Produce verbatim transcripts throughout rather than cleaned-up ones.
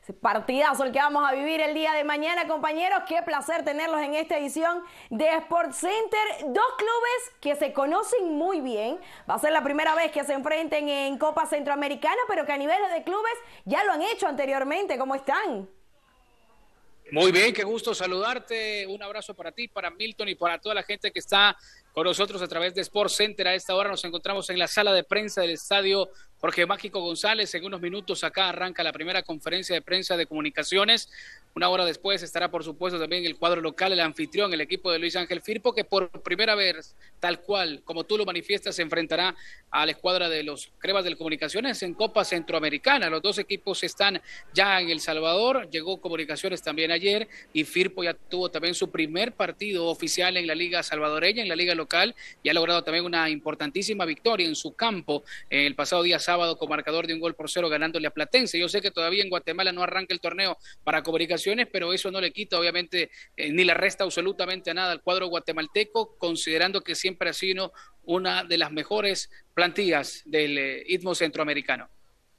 Partidazo el que vamos a vivir el día de mañana, compañeros. Qué placer tenerlos en esta edición de Sports Center. Dos clubes que se conocen muy bien. Va a ser la primera vez que se enfrenten en Copa Centroamericana, pero que a nivel de clubes ya lo han hecho anteriormente. ¿Cómo están? Muy bien, qué gusto saludarte. Un abrazo para ti, para Milton y para toda la gente que está con nosotros a través de Sports Center. A esta hora nos encontramos en la sala de prensa del estadio Jorge Mágico González. En unos minutos acá arranca la primera conferencia de prensa de comunicaciones. Una hora después estará, por supuesto, también el cuadro local, el anfitrión, el equipo de Luis Ángel Firpo, que por primera vez, tal cual, como tú lo manifiestas, se enfrentará a la escuadra de los Crevas de Comunicaciones en Copa Centroamericana. Los dos equipos están ya en El Salvador. Llegó Comunicaciones también ayer y Firpo ya tuvo también su primer partido oficial en la Liga Salvadoreña, en la Liga local, y ha logrado también una importantísima victoria en su campo el pasado día sábado con marcador de un gol por cero ganándole a Platense. Yo sé que todavía en Guatemala no arranca el torneo para Comunicaciones, pero eso no le quita obviamente eh, ni le resta absolutamente nada al cuadro guatemalteco, considerando que siempre ha sido una de las mejores plantillas del eh, Istmo Centroamericano.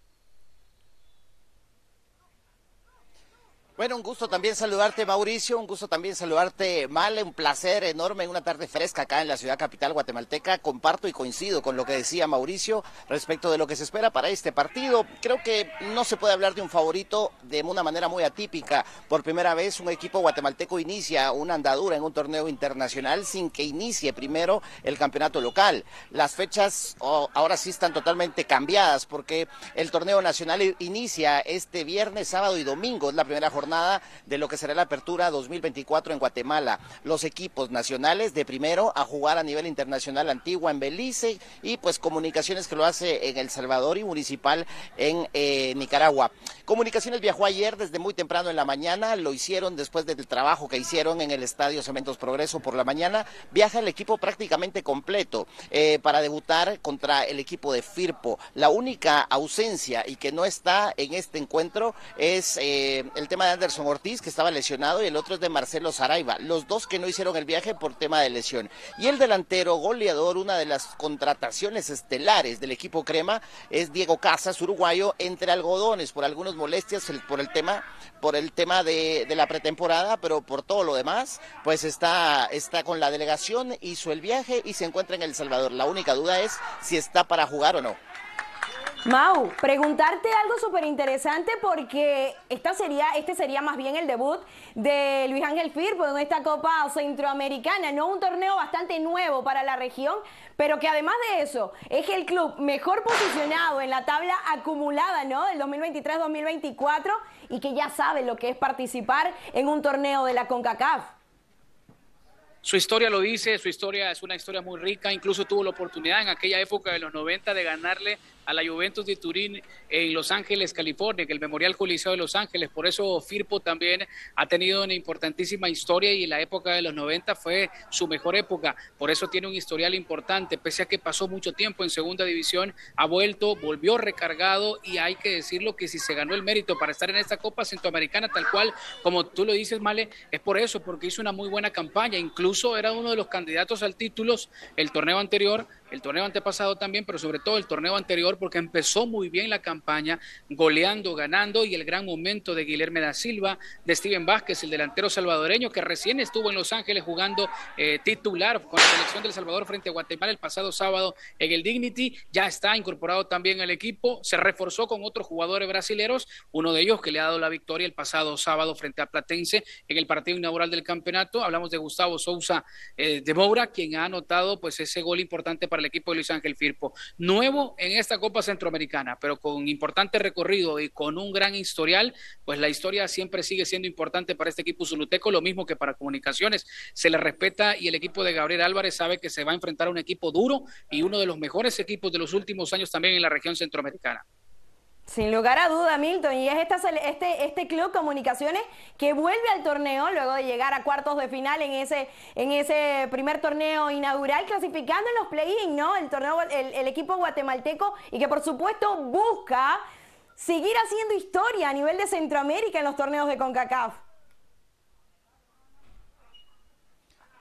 Bueno, un gusto también saludarte, Mauricio, un gusto también saludarte, Male, un placer enorme en una tarde fresca acá en la ciudad capital guatemalteca. Comparto y coincido con lo que decía Mauricio respecto de lo que se espera para este partido. Creo que no se puede hablar de un favorito de una manera muy atípica. Por primera vez un equipo guatemalteco inicia una andadura en un torneo internacional sin que inicie primero el campeonato local. Las fechas oh, ahora sí están totalmente cambiadas porque el torneo nacional inicia este viernes, sábado y domingo. Es la primera jornada de lo que será la apertura dos mil veinticuatro en Guatemala. Los equipos nacionales de primero a jugar a nivel internacional, Antigua en Belice y pues Comunicaciones que lo hace en El Salvador y Municipal en eh, Nicaragua. Comunicaciones viajó ayer desde muy temprano en la mañana, lo hicieron después del trabajo que hicieron en el Estadio Cementos Progreso por la mañana. Viaja el equipo prácticamente completo eh, para debutar contra el equipo de Firpo. La única ausencia y que no está en este encuentro es eh, el tema de Anderson Ortiz, que estaba lesionado, y el otro es de Marcelo Saraiva, los dos que no hicieron el viaje por tema de lesión. Y el delantero goleador, una de las contrataciones estelares del equipo crema, es Diego Casas, uruguayo, entre algodones, por algunas molestias, por el tema, por el tema de, de la pretemporada, pero por todo lo demás, pues está, está con la delegación, hizo el viaje y se encuentra en El Salvador. La única duda es si está para jugar o no. Mau, preguntarte algo súper interesante porque esta sería, este sería más bien el debut de Luis Ángel Firpo en esta Copa Centroamericana, ¿no? Un torneo bastante nuevo para la región, pero que además de eso es el club mejor posicionado en la tabla acumulada, ¿no? Del dos mil veintitrés dos mil veinticuatro y que ya sabe lo que es participar en un torneo de la CONCACAF. Su historia lo dice, su historia es una historia muy rica, incluso tuvo la oportunidad en aquella época de los noventa de ganarle a la Juventus de Turín en Los Ángeles, California, en el Memorial Coliseo de Los Ángeles. Por eso Firpo también ha tenido una importantísima historia y la época de los noventa fue su mejor época. Por eso tiene un historial importante, pese a que pasó mucho tiempo en segunda división, ha vuelto, volvió recargado y hay que decirlo que si se ganó el mérito para estar en esta Copa Centroamericana, tal cual como tú lo dices, Male, es por eso, porque hizo una muy buena campaña, incluso era uno de los candidatos al título el torneo anterior, el torneo antepasado también, pero sobre todo el torneo anterior, porque empezó muy bien la campaña, goleando, ganando, y el gran momento de Guilherme da Silva, de Steven Vázquez, el delantero salvadoreño, que recién estuvo en Los Ángeles jugando eh, titular con la selección del Salvador frente a Guatemala el pasado sábado en el Dignity, ya está incorporado también al equipo, se reforzó con otros jugadores brasileños, uno de ellos que le ha dado la victoria el pasado sábado frente a Platense en el partido inaugural del campeonato. Hablamos de Gustavo Sousa eh, de Moura, quien ha anotado pues ese gol importante para el equipo de Luis Ángel Firpo. Nuevo en esta Copa Centroamericana, pero con importante recorrido y con un gran historial, pues la historia siempre sigue siendo importante para este equipo zuluteco, lo mismo que para Comunicaciones. Se le respeta y el equipo de Gabriel Álvarez sabe que se va a enfrentar a un equipo duro y uno de los mejores equipos de los últimos años también en la región centroamericana. Sin lugar a duda, Milton, y es esta, este, este club Comunicaciones que vuelve al torneo luego de llegar a cuartos de final en ese, en ese primer torneo inaugural, clasificando en los play-in, ¿no? El, torneo, el, el equipo guatemalteco, y que por supuesto busca seguir haciendo historia a nivel de Centroamérica en los torneos de CONCACAF.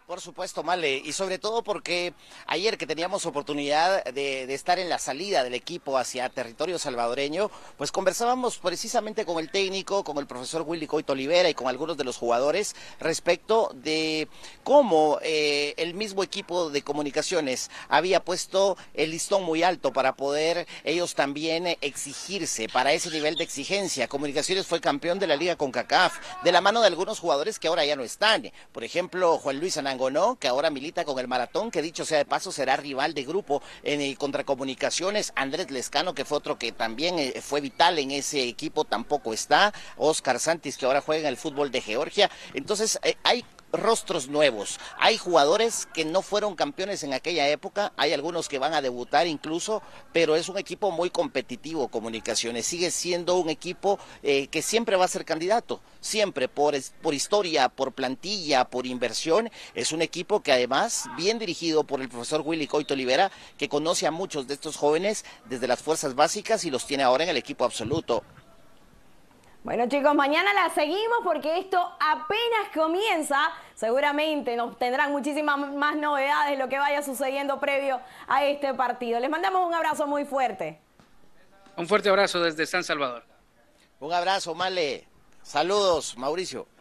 Por supuesto, Male, y sobre todo porque ayer que teníamos oportunidad de, de estar en la salida del equipo hacia territorio salvadoreño, pues conversábamos precisamente con el técnico, con el profesor Willy Coito Olivera y con algunos de los jugadores respecto de cómo eh, el mismo equipo de Comunicaciones había puesto el listón muy alto para poder ellos también exigirse para ese nivel de exigencia. Comunicaciones fue campeón de la Liga CONCACAF, de la mano de algunos jugadores que ahora ya no están. Por ejemplo, Juan Luis Anangonó, que ahora milita con el Maratón, que dicho sea de paso será rival de grupo en el contra Comunicaciones. Andrés Lescano, que fue otro que también eh, fue vital en ese equipo, tampoco está. Oscar Santis, que ahora juega en el fútbol de Georgia. Entonces eh, hay rostros nuevos, hay jugadores que no fueron campeones en aquella época, hay algunos que van a debutar incluso, pero es un equipo muy competitivo. Comunicaciones sigue siendo un equipo eh, que siempre va a ser candidato, siempre por, por historia, por plantilla, por inversión. Es un equipo que además, bien dirigido por el profesor Willy Coito Olivera, que conoce a muchos de estos jóvenes desde las fuerzas básicas y los tiene ahora en el equipo absoluto. Bueno, chicos, mañana la seguimos porque esto apenas comienza. Seguramente nos tendrán muchísimas más novedades de lo que vaya sucediendo previo a este partido. Les mandamos un abrazo muy fuerte. Un fuerte abrazo desde San Salvador. Un abrazo, Male. Saludos, Mauricio.